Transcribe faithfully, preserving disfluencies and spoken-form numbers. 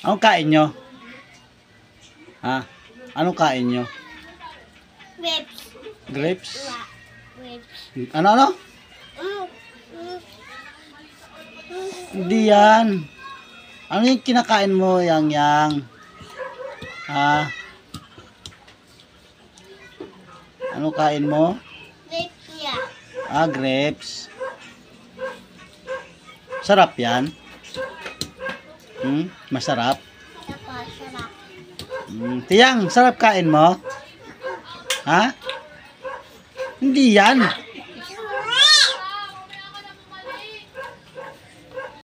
Anong kain nyo? Ha? Anong kain nyo? Grapes. Grapes? Grapes. Ano, ano? Mm, mm, Hindi yan. Ano yung kinakain mo, yang yang? Ha? Ano kain mo? Grapes niya. Ah, grapes. Sarap yan. Hmm? Masarap. Tapos, sarap. Hmm. Tiyang, sarap kain mo? Ha? Hindi yan.